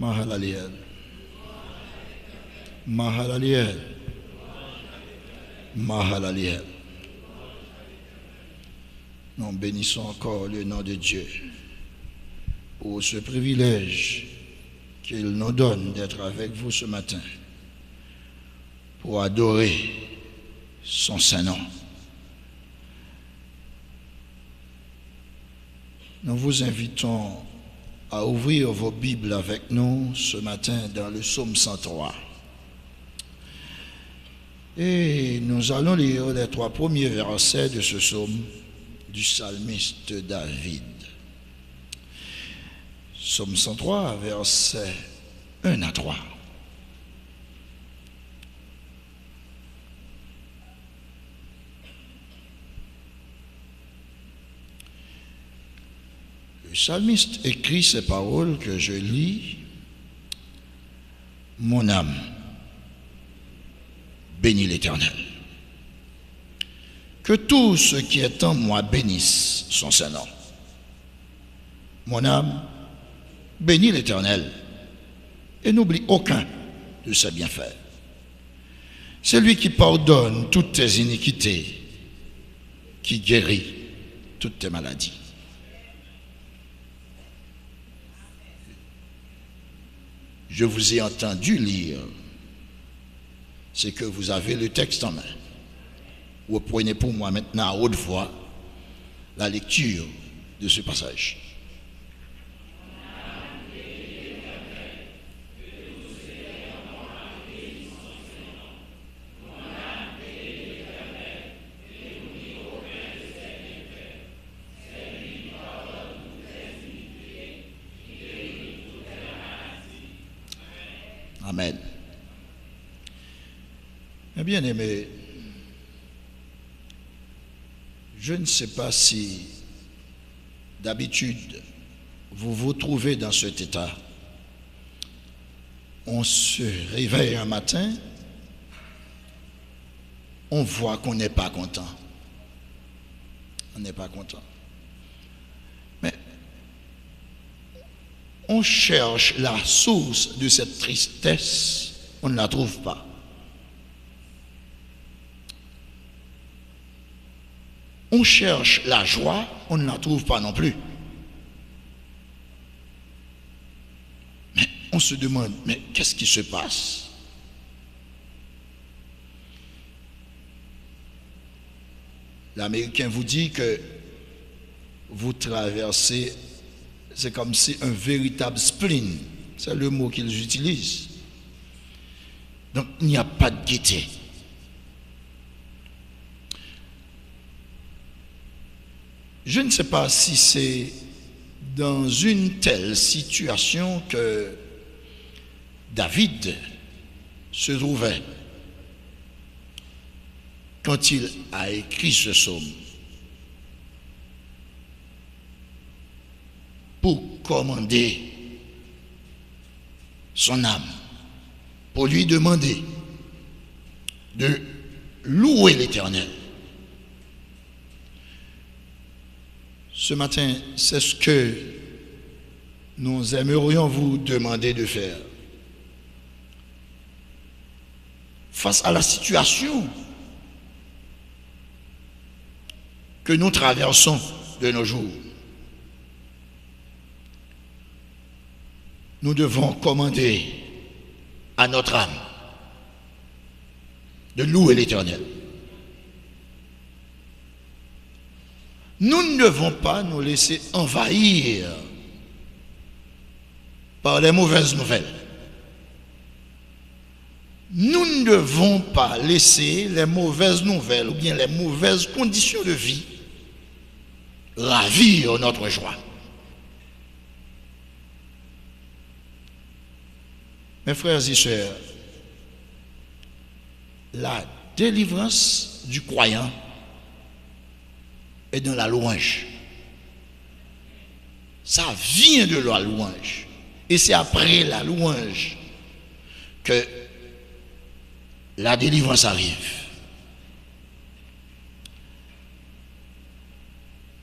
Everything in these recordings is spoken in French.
Mahalaliel. Mahalaliel. Mahalaliel. Nous bénissons encore le nom de Dieu pour ce privilège qu'il nous donne d'être avec vous ce matin pour adorer son Saint-Nom. Nous vous invitons à ouvrir vos Bibles avec nous ce matin dans le psaume 103. Et nous allons lire les 3 premiers versets de ce psaume du psalmiste David. Psaume 103, versets 1 à 3. Le psalmiste écrit ces paroles que je lis. Mon âme bénit l'Éternel. Que tout ce qui est en moi bénisse son Saint-Nom. Mon âme bénit l'Éternel et n'oublie aucun de ses bienfaits. C'est lui qui pardonne toutes tes iniquités, qui guérit toutes tes maladies. Je vous ai entendu lire, c'est que vous avez le texte en main. Vous prenez pour moi maintenant à haute voix la lecture de ce passage. Amen. Bien aimé, je ne sais pas si d'habitude vous vous trouvez dans cet état. On se réveille un matin, on voit qu'on n'est pas content. On n'est pas content. Mais on cherche la source de cette tristesse, on ne la trouve pas. On cherche la joie, on ne la trouve pas non plus. Mais on se demande, mais qu'est-ce qui se passe? L'Américain vous dit que vous traversez, c'est comme si un véritable spleen, c'est le mot qu'ils utilisent. Donc il n'y a pas de gaieté. Je ne sais pas si c'est dans une telle situation que David se trouvait quand il a écrit ce psaume pour commander son âme, pour lui demander de louer l'Éternel. Ce matin, c'est ce que nous aimerions vous demander de faire. Face à la situation que nous traversons de nos jours, nous devons commander à notre âme de louer l'Éternel. Nous ne devons pas nous laisser envahir par les mauvaises nouvelles. Nous ne devons pas laisser les mauvaises nouvelles ou bien les mauvaises conditions de vie ravir notre joie. Mes frères et sœurs, la délivrance du croyant est dans la louange. Ça vient de la louange. Et c'est après la louange que la délivrance arrive.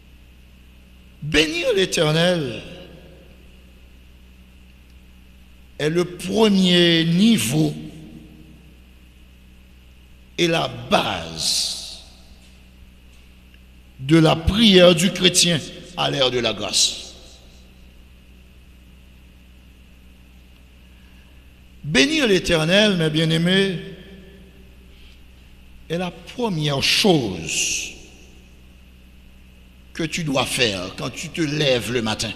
Bénir l'Éternel, est le premier niveau et la base de la prière du chrétien à l'ère de la grâce. Bénir l'Éternel, mes bien-aimés, est la première chose que tu dois faire quand tu te lèves le matin.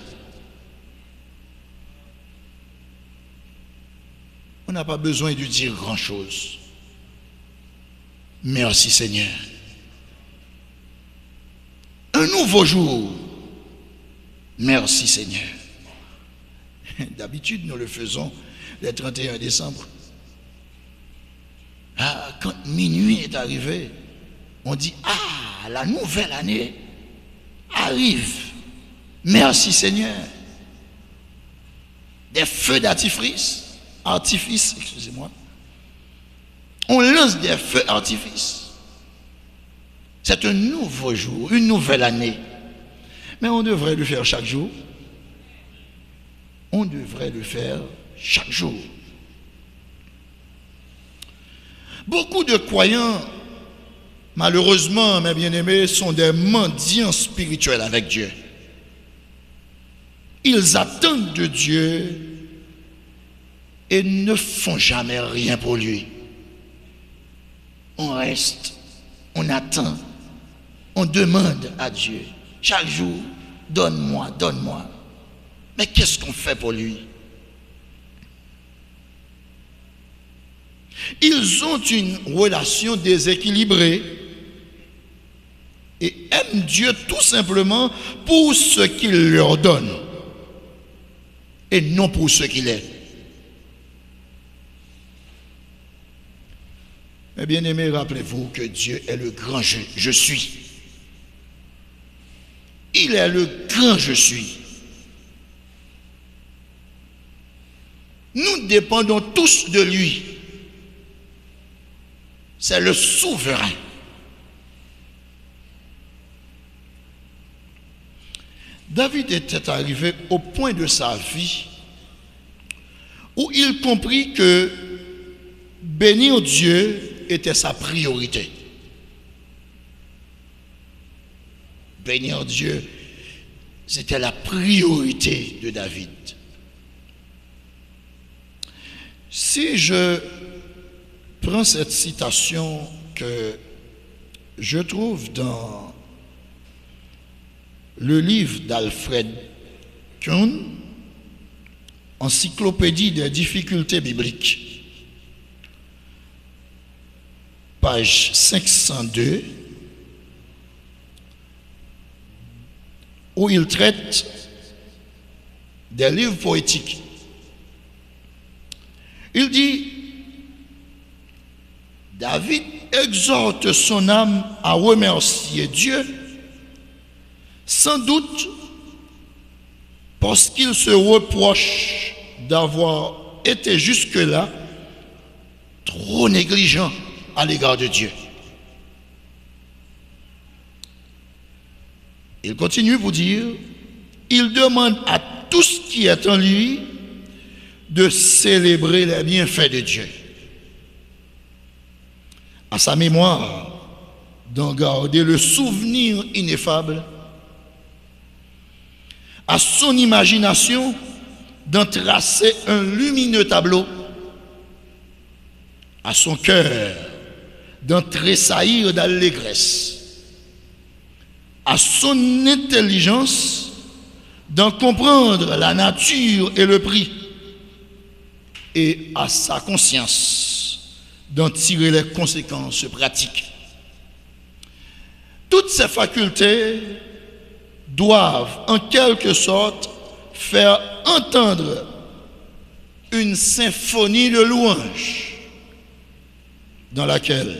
On n'a pas besoin de dire grand-chose. Merci Seigneur. Un nouveau jour. Merci Seigneur. D'habitude, nous le faisons le 31 décembre. Ah, quand minuit est arrivé, on dit, ah, la nouvelle année arrive. Merci Seigneur. Des feux d'artifice, excusez-moi. On lance des feux d'artifice. C'est un nouveau jour, une nouvelle année. Mais on devrait le faire chaque jour. On devrait le faire chaque jour. Beaucoup de croyants, malheureusement, mes bien-aimés, sont des mendiants spirituels avec Dieu. Ils attendent de Dieu et ne font jamais rien pour lui. On reste, on attend, on demande à Dieu. Chaque jour, donne-moi, donne-moi. Mais qu'est-ce qu'on fait pour lui? Ils ont une relation déséquilibrée et aiment Dieu tout simplement pour ce qu'il leur donne et non pour ce qu'il est. Mais bien aimés, rappelez-vous que Dieu est le grand je suis. Il est le grand je suis. Nous dépendons tous de lui. C'est le souverain. David était arrivé au point de sa vie où il comprit que bénir Dieu était sa priorité. Bénir Dieu, c'était la priorité de David. Si je prends cette citation que je trouve dans le livre d'Alfred Kuhn, Encyclopédie des difficultés bibliques, page 502, où il traite des livres poétiques. Il dit, David exhorte son âme à remercier Dieu, sans doute parce qu'il se reproche d'avoir été jusque-là trop négligent à l'égard de Dieu. Il continue pour dire, il demande à tout ce qui est en lui de célébrer les bienfaits de Dieu. À sa mémoire, d'en garder le souvenir ineffable, à son imagination, d'en tracer un lumineux tableau, à son cœur, d'en tressaillir d'allégresse, à son intelligence, d'en comprendre la nature et le prix, et à sa conscience, d'en tirer les conséquences pratiques. Toutes ces facultés doivent en quelque sorte faire entendre une symphonie de louanges dans laquelle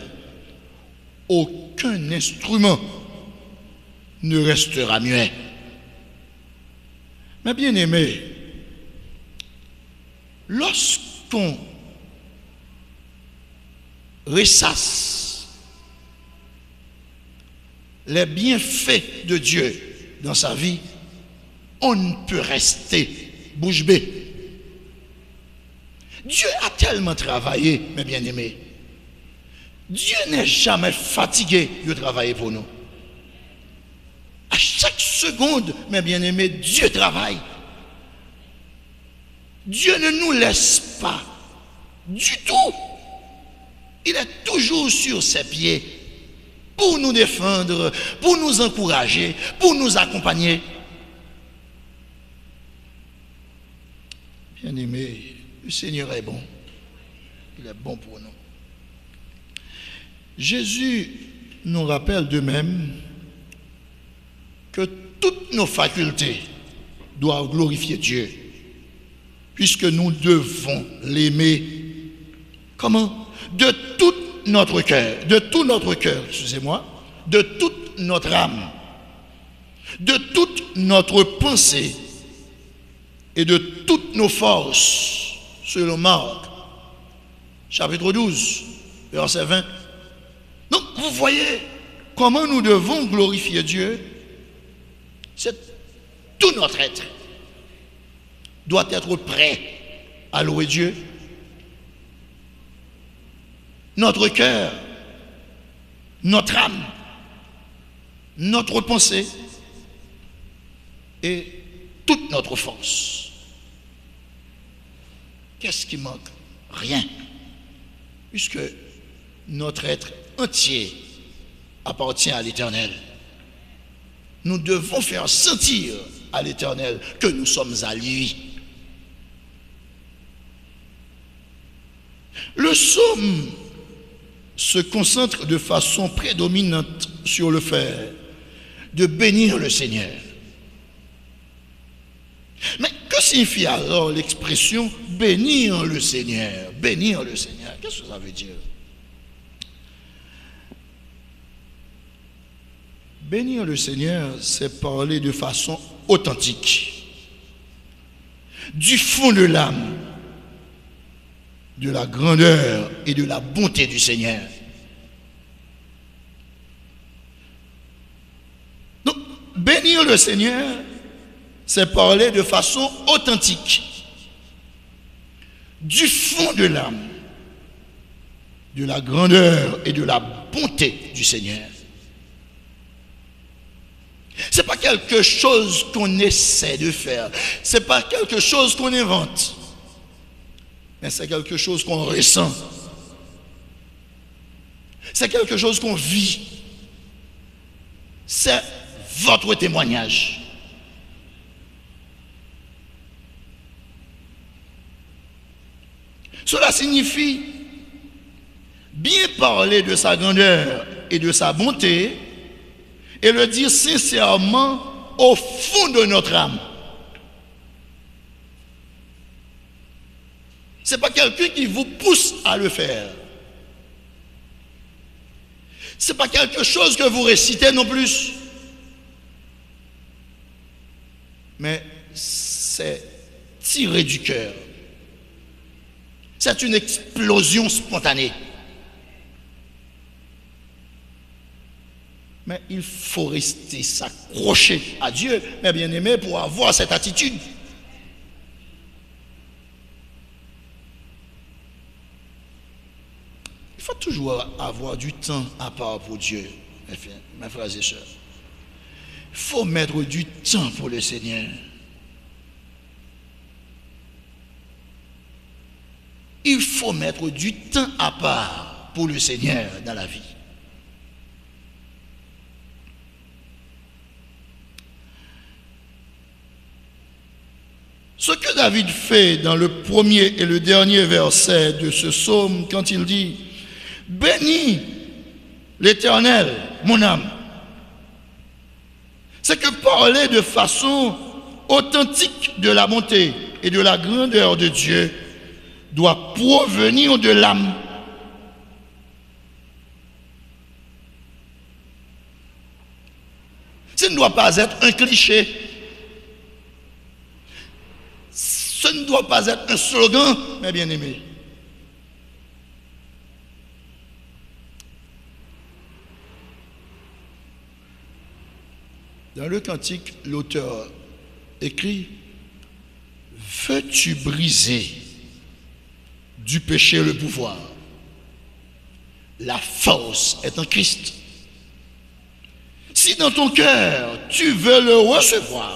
aucun instrument ne restera muet. Mais bien aimé, lorsqu'on ressasse les bienfaits de Dieu dans sa vie, on ne peut rester bouche bée. Dieu a tellement travaillé, mes bien-aimés. Dieu n'est jamais fatigué de travailler pour nous. À chaque seconde, mes bien-aimés, Dieu travaille. Dieu ne nous laisse pas du tout. Il est toujours sur ses pieds pour nous défendre, pour nous encourager, pour nous accompagner. Bien-aimés, le Seigneur est bon. Il est bon pour nous. Jésus nous rappelle de même que toutes nos facultés doivent glorifier Dieu, puisque nous devons l'aimer. Comment? De tout notre cœur, excusez-moi, de toute notre âme, de toute notre pensée et de toutes nos forces, selon Marc, chapitre 12, verset 20. Donc, vous voyez comment nous devons glorifier Dieu. C'est tout notre être doit être prêt à louer Dieu. Notre cœur, notre âme, notre pensée et toute notre force. Qu'est-ce qui manque? Rien. Puisque notre être entier appartient à l'Éternel. Nous devons faire sentir à l'Éternel que nous sommes à lui. Le psaume se concentre de façon prédominante sur le fait de bénir le Seigneur. Mais que signifie alors l'expression bénir le Seigneur? Bénir le Seigneur, qu'est-ce que ça veut dire? Bénir le Seigneur, c'est parler de façon authentique, du fond de l'âme, de la grandeur et de la bonté du Seigneur. Donc, bénir le Seigneur, c'est parler de façon authentique, du fond de l'âme, de la grandeur et de la bonté du Seigneur. Ce n'est pas quelque chose qu'on essaie de faire, ce n'est pas quelque chose qu'on invente, mais c'est quelque chose qu'on ressent. C'est quelque chose qu'on vit. C'est votre témoignage. Cela signifie bien parler de sa grandeur et de sa bonté et le dire sincèrement au fond de notre âme. Ce n'est pas quelqu'un qui vous pousse à le faire. Ce n'est pas quelque chose que vous récitez non plus. Mais c'est tiré du cœur. C'est une explosion spontanée. Mais il faut rester s'accrocher à Dieu, mes bien-aimés, pour avoir cette attitude. Il faut toujours avoir du temps à part pour Dieu, mes frères et sœurs. Il faut mettre du temps pour le Seigneur. Il faut mettre du temps à part pour le Seigneur dans la vie. Ce que David fait dans le premier et le dernier verset de ce psaume, quand il dit « Bénis l'Éternel, mon âme », c'est que parler de façon authentique de la bonté et de la grandeur de Dieu doit provenir de l'âme. Ce ne doit pas être un cliché. Ce ne doit pas être un slogan, mes bien-aimés. Dans le cantique, l'auteur écrit « Veux-tu briser du péché le pouvoir. La force est en Christ. Si dans ton cœur, tu veux le recevoir,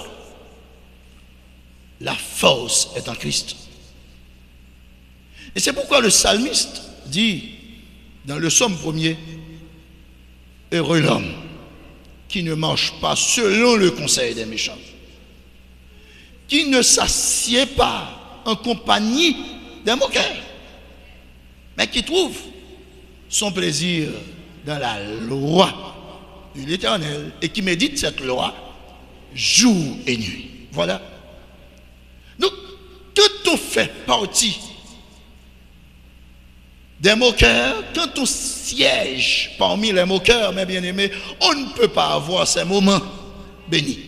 la force est en Christ. Et c'est pourquoi le psalmiste dit dans le psaume 1er, heureux l'homme qui ne marche pas selon le conseil des méchants, qui ne s'assied pas en compagnie des moqueurs, mais qui trouve son plaisir dans la loi de l'Éternel et qui médite cette loi jour et nuit. Voilà. Donc, quand on fait partie des moqueurs, quand on siège parmi les moqueurs, mes bien-aimés, on ne peut pas avoir ces moments bénis.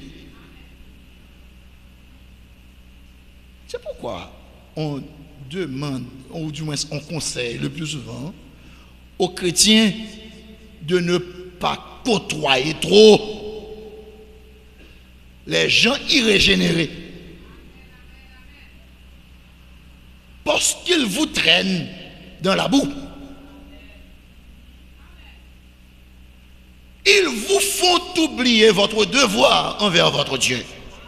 C'est pourquoi on demande, ou du moins on conseille le plus souvent aux chrétiens de ne pas côtoyer trop les gens irrégénérés, parce qu'ils vous traînent dans la boue. Ils vous font oublier votre devoir envers votre Dieu.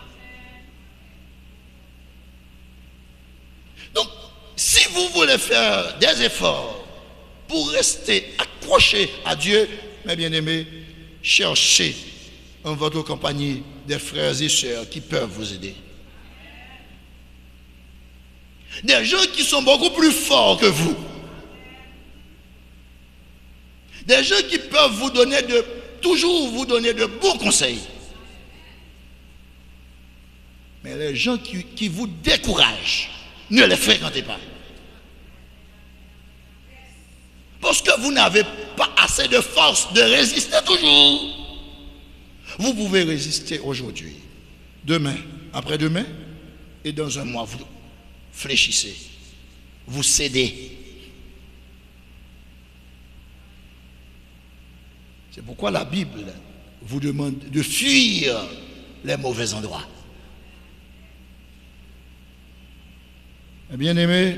Donc, si vous voulez faire des efforts pour rester accroché à Dieu, mes bien-aimés, cherchez en votre compagnie des frères et sœurs qui peuvent vous aider. Des gens qui sont beaucoup plus forts que vous. Des gens qui peuvent vous donner toujours vous donner de bons conseils. Mais les gens qui vous découragent, ne les fréquentez pas. Parce que vous n'avez pas assez de force de résister toujours. Vous pouvez résister aujourd'hui, demain, après-demain, et dans un mois, vous fléchissez, vous cédez. C'est pourquoi la Bible vous demande de fuir les mauvais endroits. Bien-aimés,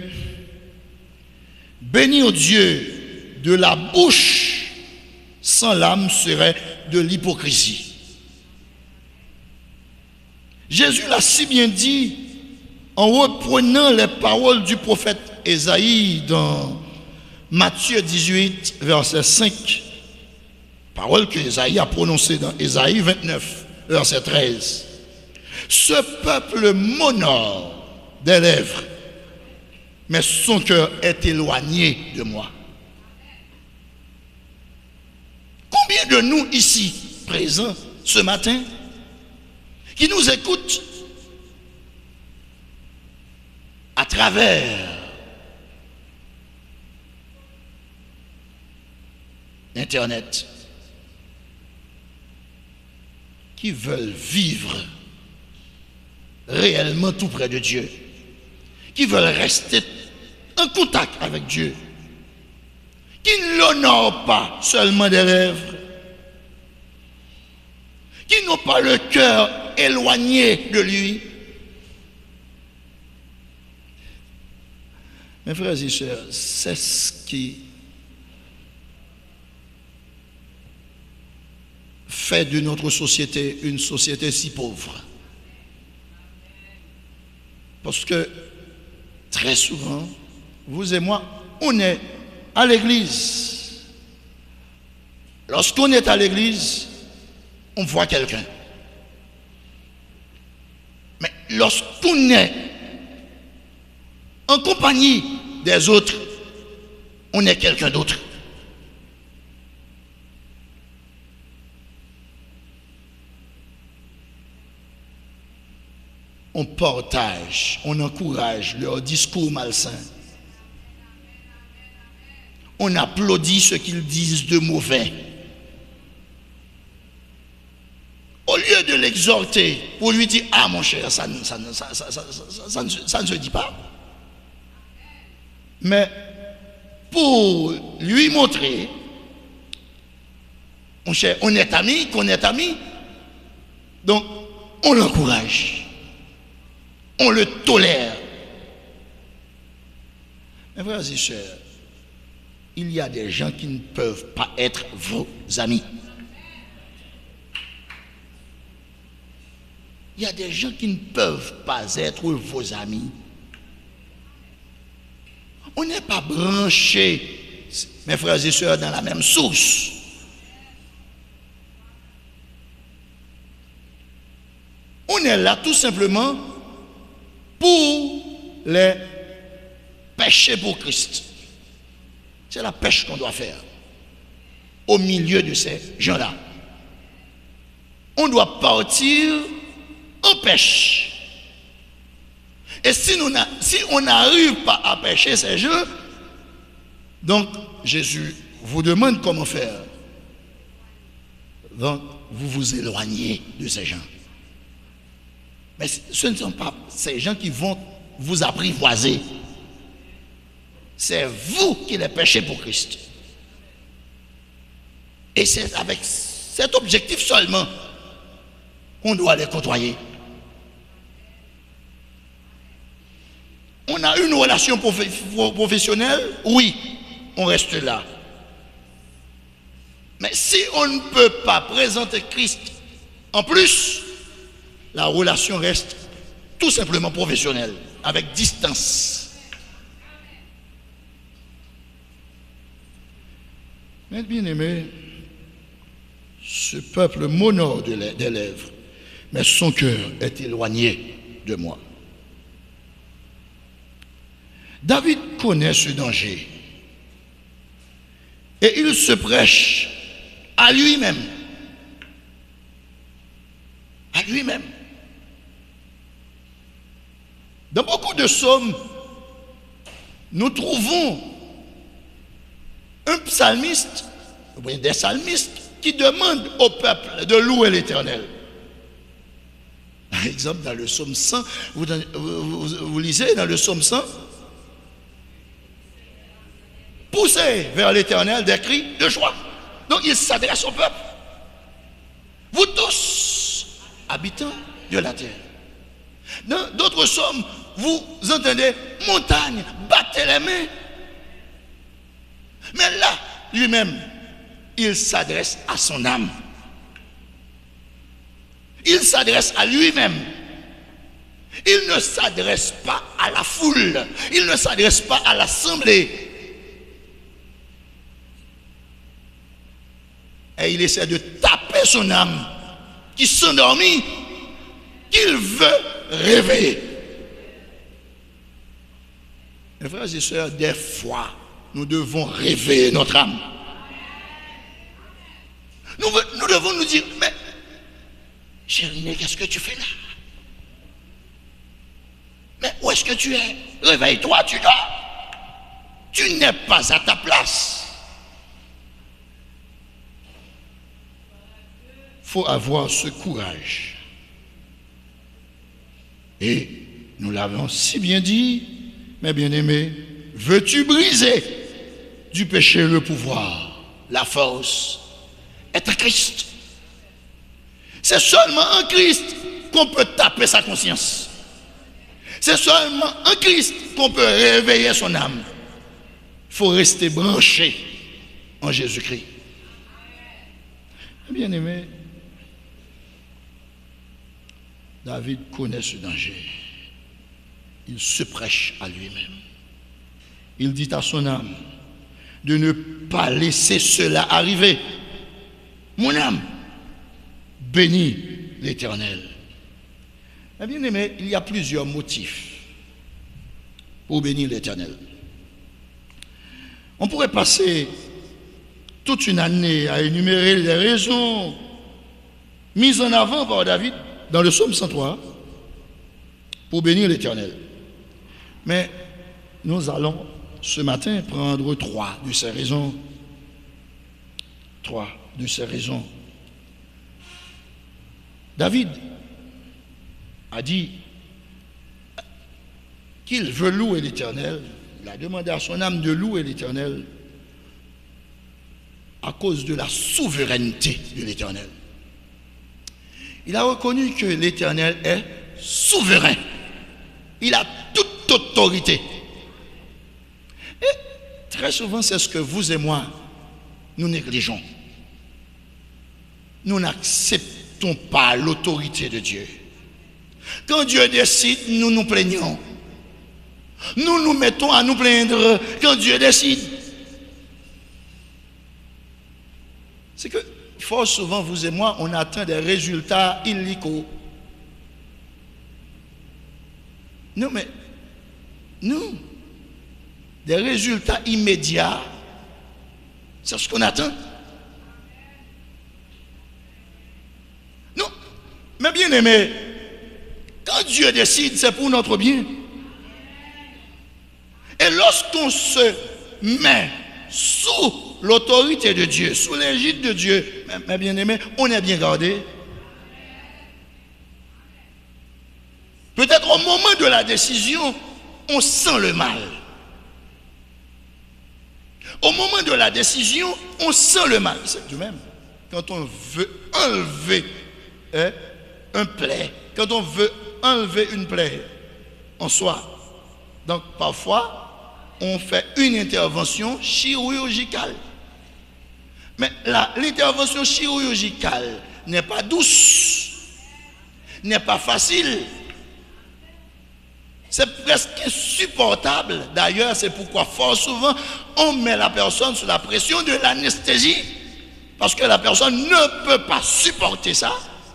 bénir Dieu de la bouche sans l'âme serait de l'hypocrisie. Jésus l'a si bien dit en reprenant les paroles du prophète Ésaïe dans Matthieu 18, verset 5. Parole que Ésaïe a prononcée dans Ésaïe 29, verset 13. Ce peuple m'honore des lèvres, mais son cœur est éloigné de moi. Combien de nous ici, présents ce matin, qui nous écoutent à travers Internet, qui veulent vivre réellement tout près de Dieu, qui veulent rester en contact avec Dieu, qui ne l'honorent pas seulement des lèvres, qui n'ont pas le cœur éloigné de lui. Mes frères et sœurs, c'est ce qui fait de notre société une société si pauvre. Parce que très souvent, vous et moi, on est à l'église. Lorsqu'on est à l'église, on voit quelqu'un. Mais lorsqu'on est en compagnie des autres, on est quelqu'un d'autre. On partage, on encourage leur discours malsain. On applaudit ce qu'ils disent de mauvais. Au lieu de l'exhorter pour lui dire: ah mon cher, ça ne se dit pas. Mais pour lui montrer: mon cher, on est amis, qu'on est amis. Donc on l'encourage. On le tolère. Mes frères et sœurs, il y a des gens qui ne peuvent pas être vos amis. Il y a des gens qui ne peuvent pas être vos amis. On n'est pas branchés, mes frères et sœurs, dans la même source. On est là tout simplement pour les pêcher pour Christ. C'est la pêche qu'on doit faire au milieu de ces gens-là. On doit partir en pêche. Et si on n'arrive pas à pêcher ces gens, donc Jésus vous demande comment faire. Donc vous vous éloignez de ces gens. Mais ce ne sont pas ces gens qui vont vous apprivoiser. C'est vous qui les pêchez pour Christ. Et c'est avec cet objectif seulement qu'on doit les côtoyer. On a une relation professionnelle, oui, on reste là. Mais si on ne peut pas présenter Christ en plus, la relation reste tout simplement professionnelle, avec distance. Mais bien aimé, ce peuple m'honore des lèvres, mais son cœur est éloigné de moi. David connaît ce danger et il se prêche à lui-même. À lui-même. Dans beaucoup de psaumes, nous trouvons un psalmiste, des psalmistes qui demandent au peuple de louer l'Éternel. Par exemple, dans le psaume 100, vous lisez dans le psaume 100, poussez vers l'Éternel des cris de joie. Donc il s'adresse au peuple. Vous tous, habitants de la terre. Dans d'autres psaumes, vous entendez montagne, battez les mains. Mais là, lui-même, il s'adresse à son âme. Il s'adresse à lui-même. Il ne s'adresse pas à la foule. Il ne s'adresse pas à l'assemblée. Et il essaie de taper son âme qui s'endormit, qu'il veut réveiller. Mes frères et sœurs, des fois, nous devons réveiller notre âme. Nous devons nous dire, mais chérie, qu'est-ce que tu fais là? Mais où est-ce que tu es? Réveille-toi, tu dors. Tu n'es pas à ta place. Il faut avoir ce courage. Et nous l'avons si bien dit, mes bien-aimés, veux-tu briser du péché le pouvoir, la force, est en Christ. C'est seulement en Christ qu'on peut taper sa conscience. C'est seulement en Christ qu'on peut réveiller son âme. Il faut rester branché en Jésus-Christ. Bien-aimé, David connaît ce danger. Il se prêche à lui-même. Il dit à son âme de ne pas laisser cela arriver. Mon âme, bénis l'Éternel. Bien aimé, il y a plusieurs motifs pour bénir l'Éternel. On pourrait passer toute une année à énumérer les raisons mises en avant par David dans le psaume 103 pour bénir l'Éternel. Mais nous allons ce matin prendre trois de ces raisons. Trois de ces raisons. David a dit qu'il veut louer l'Éternel. Il a demandé à son âme de louer l'Éternel à cause de la souveraineté de l'Éternel. Il a reconnu que l'Éternel est souverain. Il a toute autorité. très souvent, c'est ce que vous et moi, nous négligeons. Nous n'acceptons pas l'autorité de Dieu. Quand Dieu décide, nous nous plaignons. Nous nous mettons à nous plaindre quand Dieu décide. C'est que, fort souvent, vous et moi, on atteint des résultats illégaux. Non, mais, nous, des résultats immédiats, c'est ce qu'on attend. Non, mais bien aimé, quand Dieu décide, c'est pour notre bien. Et lorsqu'on se met sous l'autorité de Dieu, sous l'égide de Dieu, mes bien-aimés, on est bien gardé. Peut-être au moment de la décision, on sent le mal. Au moment de la décision, on sent le mal. C'est du même. Quand on veut enlever un plaie, quand on veut enlever une plaie en soi, donc parfois, on fait une intervention chirurgicale. Mais l'intervention chirurgicale n'est pas douce, n'est pas facile. C'est presque insupportable. D'ailleurs, c'est pourquoi fort souvent, on met la personne sous la pression de l'anesthésie. Parce que la personne ne peut pas supporter ça.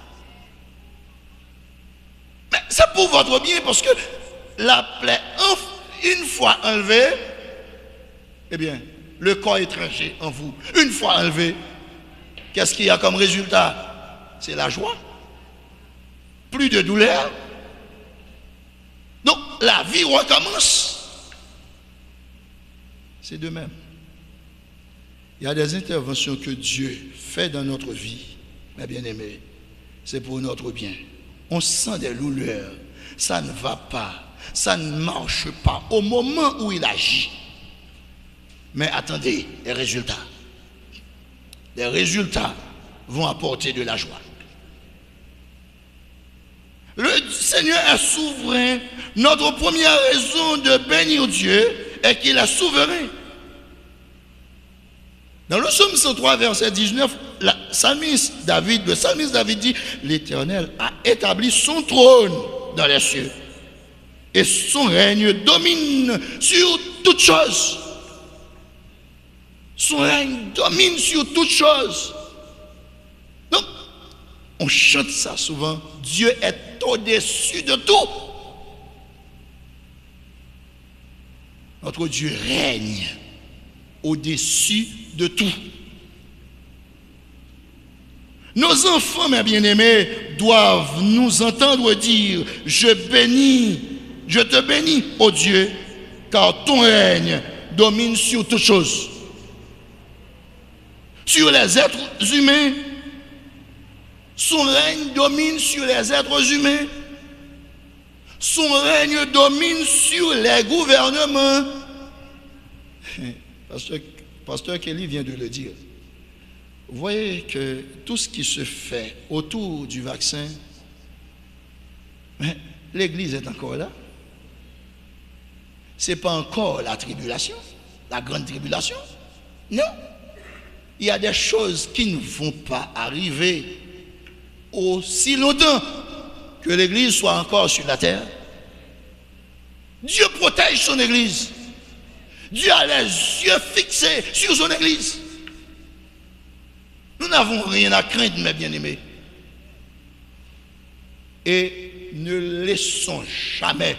Mais c'est pour votre bien, parce que la plaie, une fois enlevée, eh bien, le corps étranger en vous, une fois enlevé, qu'est-ce qu'il y a comme résultat? C'est la joie. Plus de douleur. Donc, la vie recommence. C'est de même. Il y a des interventions que Dieu fait dans notre vie, mes bien-aimés. C'est pour notre bien. On sent des douleurs. Ça ne va pas. Ça ne marche pas au moment où il agit. Mais attendez, les résultats. Les résultats vont apporter de la joie. Le Seigneur est souverain. Notre première raison de bénir Dieu est qu'il est souverain. Dans le psaume 103, verset 19, le psalmiste David dit, l'Éternel a établi son trône dans les cieux. Et son règne domine sur toutes choses. Son règne domine sur toutes choses. Donc, on chante ça souvent. Dieu est au-dessus de tout. Notre Dieu règne au-dessus de tout. Nos enfants, mes bien-aimés, doivent nous entendre dire, je te bénis, ô Dieu, car ton règne domine sur toutes choses. Sur les êtres humains, son règne domine sur les êtres humains. Son règne domine sur les gouvernements. Pasteur Kelly vient de le dire. Vous voyez que tout ce qui se fait autour du vaccin, l'Église est encore là. Ce n'est pas encore la tribulation, la grande tribulation. Non. Il y a des choses qui ne vont pas arriver aussi longtemps que l'Église soit encore sur la terre. Dieu protège son Église. Dieu a les yeux fixés sur son Église. Nous n'avons rien à craindre, mes bien-aimés. Et ne laissons jamais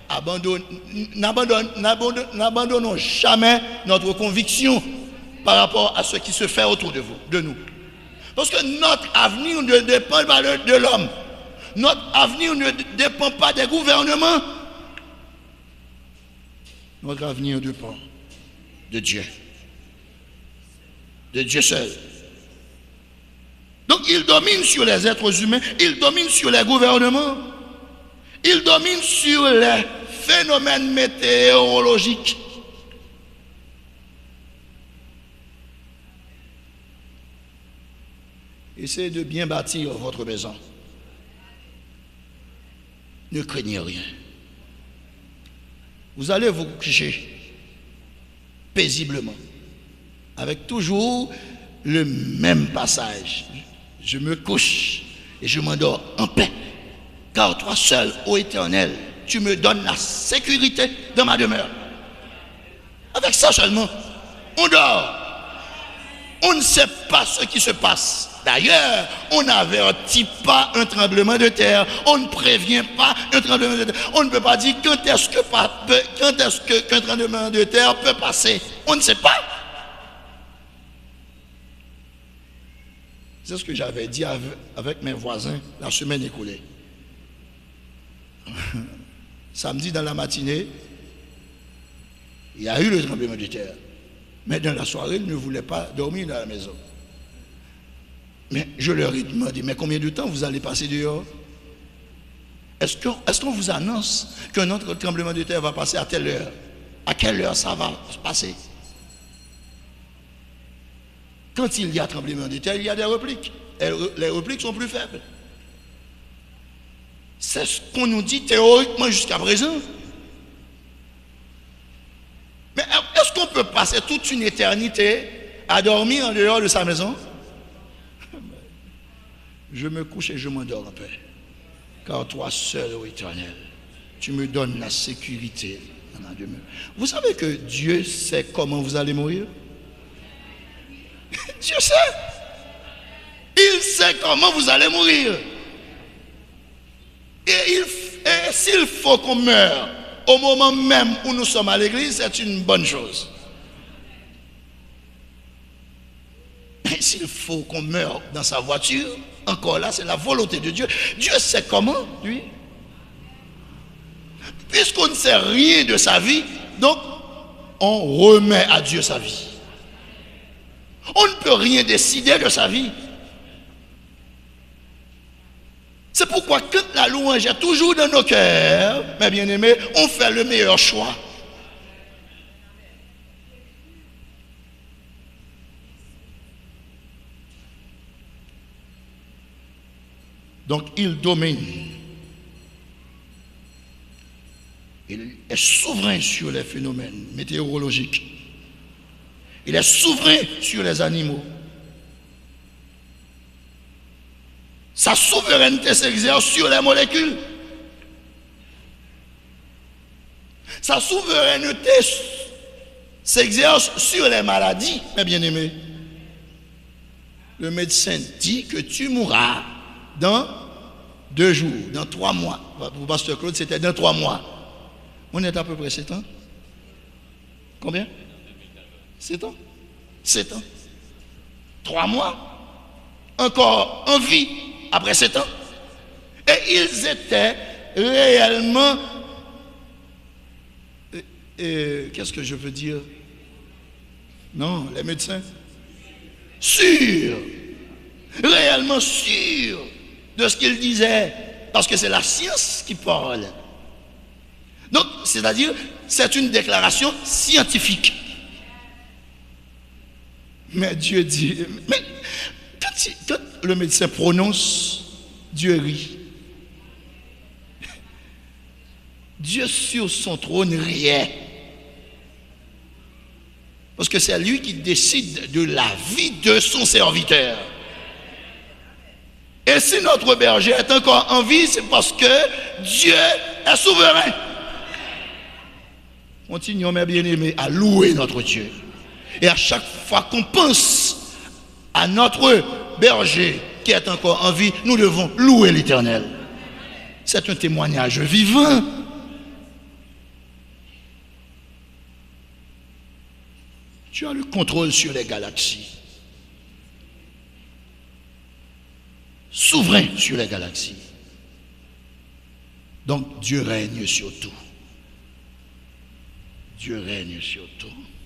n'abandonnons jamais notre conviction par rapport à ce qui se fait autour de nous. Parce que notre avenir ne dépend pas de l'homme. Notre avenir ne dépend pas des gouvernements. Notre avenir dépend de Dieu. De Dieu seul. Donc il domine sur les êtres humains, il domine sur les gouvernements, il domine sur les phénomènes météorologiques. Essayez de bien bâtir votre maison. Ne craignez rien. Vous allez vous coucher. paisiblement, avec toujours le même passage. Je me couche et je m'endors en paix, car toi seul, ô Éternel, tu me donnes la sécurité dans ma demeure. Avec ça seulement, on dort. On ne sait pas ce qui se passe. D'ailleurs, on n'avertit pas un tremblement de terre. On ne prévient pas un tremblement de terre. On ne peut pas dire quand est-ce qu'un tremblement de terre peut passer. On ne sait pas. C'est ce que j'avais dit avec mes voisins la semaine écoulée. Samedi dans la matinée, il y a eu le tremblement de terre. Mais dans la soirée, ils ne voulaient pas dormir dans la maison. Mais je leur ai demandé, mais combien de temps vous allez passer dehors? Est-ce qu'on vous annonce qu'un autre tremblement de terre va passer à telle heure? À quelle heure ça va se passer? Quand il y a tremblement de terre, il y a des répliques. Et les répliques sont plus faibles. C'est ce qu'on nous dit théoriquement jusqu'à présent. Mais est-ce qu'on peut passer toute une éternité à dormir en dehors de sa maison? Je me couche et je m'endors en paix. Car toi seul, ô Éternel, tu me donnes la sécurité dans ma demeure. Vous savez que Dieu sait comment vous allez mourir? Dieu sait. Il sait comment vous allez mourir. Et s'il faut qu'on meure au moment même où nous sommes à l'église, c'est une bonne chose. Et s'il faut qu'on meure dans sa voiture, encore là, c'est la volonté de Dieu. Dieu sait comment, lui. Puisqu'on ne sait rien de sa vie, donc on remet à Dieu sa vie. On ne peut rien décider de sa vie. C'est pourquoi quand la louange est toujours dans nos cœurs, mes bien-aimés, on fait le meilleur choix. Donc il domine. Il est souverain sur les phénomènes météorologiques. Il est souverain sur les animaux. Sa souveraineté s'exerce sur les molécules. Sa souveraineté s'exerce sur les maladies, mes bien-aimés. Le médecin dit que tu mourras dans 2 jours, dans 3 mois. Pour Pasteur Claude, c'était dans 3 mois. On est à peu près 7 ans. Combien? 7 ans. 7 ans. 3 mois. Encore en vie après 7 ans. Et ils étaient réellement... qu'est-ce que je veux dire? Non, les médecins. Sûrs. Réellement sûrs de ce qu'ils disaient. Parce que c'est la science qui parle. Donc, c'est-à-dire, c'est une déclaration scientifique. Mais Dieu dit... Mais quand le médecin prononce, Dieu rit. Dieu sur son trône riait. Parce que c'est lui qui décide de la vie de son serviteur. Et si notre berger est encore en vie, c'est parce que Dieu est souverain. Continuons, mes bien-aimés, à louer notre Dieu. Et à chaque fois qu'on pense à notre berger qui est encore en vie, nous devons louer l'Éternel. C'est un témoignage vivant. Tu as le contrôle sur les galaxies. Souverain sur les galaxies. Donc Dieu règne sur tout. Dieu règne sur tout.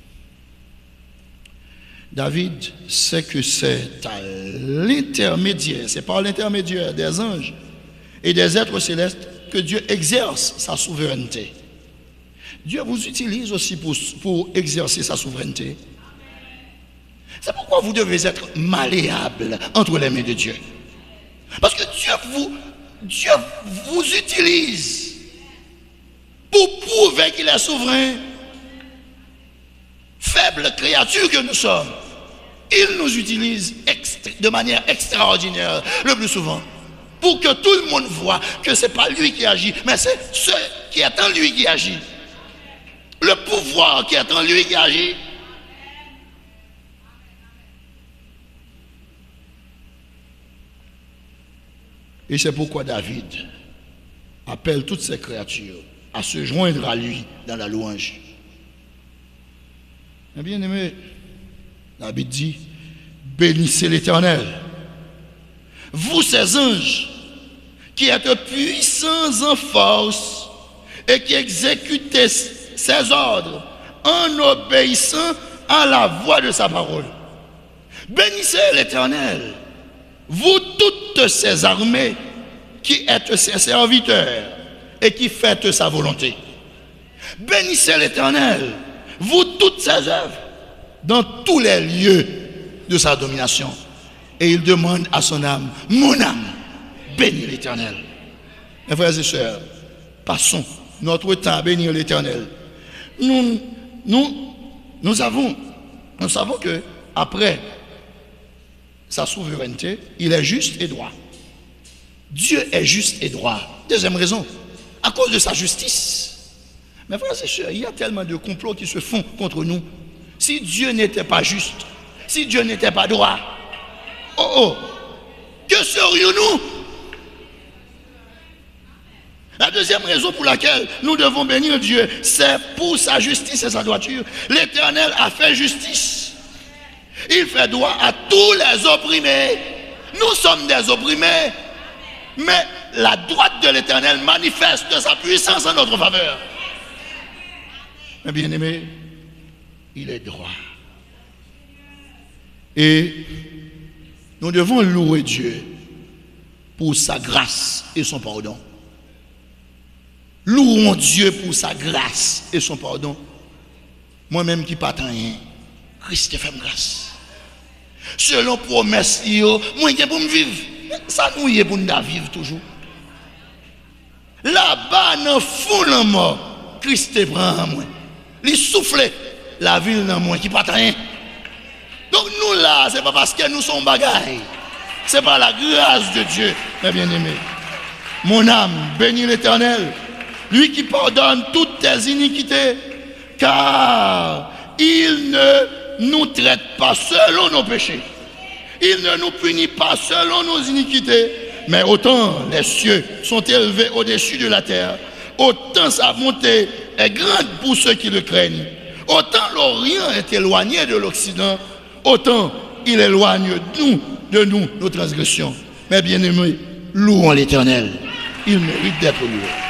David sait que c'est à l'intermédiaire, c'est par l'intermédiaire des anges et des êtres célestes que Dieu exerce sa souveraineté. Dieu vous utilise aussi pour exercer sa souveraineté. C'est pourquoi vous devez être malléable entre les mains de Dieu. Parce que Dieu vous utilise pour prouver qu'il est souverain. faibles créatures que nous sommes, il nous utilise de manière extraordinaire le plus souvent pour que tout le monde voit que ce n'est pas lui qui agit, mais c'est ce qui est en lui qui agit. Le pouvoir qui est en lui qui agit. Et c'est pourquoi David appelle toutes ces créatures à se joindre à lui dans la louange. Mais bien aimé, David dit, bénissez l'Éternel, vous ces anges qui êtes puissants en force et qui exécutez ses ordres en obéissant à la voix de sa parole. Bénissez l'Éternel, vous toutes ces armées qui êtes ses serviteurs et qui faites sa volonté. Bénissez l'Éternel, vous toutes ses œuvres, dans tous les lieux de sa domination. Et il demande à son âme, mon âme, bénis l'Éternel. Mes frères et sœurs, passons notre temps à bénir l'Éternel. Nous savons que après sa souveraineté, il est juste et droit. Dieu est juste et droit. Deuxième raison, à cause de sa justice. Mes frères et sœurs, il y a tellement de complots qui se font contre nous. Si Dieu n'était pas juste, si Dieu n'était pas droit, que serions-nous? La deuxième raison pour laquelle nous devons bénir Dieu, c'est pour sa justice et sa droiture. L'Éternel a fait justice. Il fait droit à tous les opprimés. Nous sommes des opprimés, mais la droite de l'Éternel manifeste sa puissance en notre faveur. Mais bien aimé, il est droit. Et nous devons louer Dieu pour sa grâce et son pardon. Louons Dieu pour sa grâce et son pardon. Moi-même qui pas rien, Christ fait grâce. Selon promesse, moi qui pour me vivre, ça nous y est pour nous vivre toujours. Là-bas, dans le fond de la mort, Christ prend moi. Il souffle la ville dans moi qui pas rien. Donc nous là, ce n'est pas parce que nous sommes bagailles. C'est par la grâce de Dieu, mes bien-aimés. Mon âme, bénis l'Éternel, lui qui pardonne toutes tes iniquités, car il ne nous traite pas selon nos péchés. Il ne nous punit pas selon nos iniquités, mais autant les cieux sont élevés au-dessus de la terre, autant sa bonté est grande pour ceux qui le craignent. Autant l'Orient est éloigné de l'Occident, autant il éloigne de nous nos transgressions. Mais bien-aimés, louons l'Éternel. Il mérite d'être loué.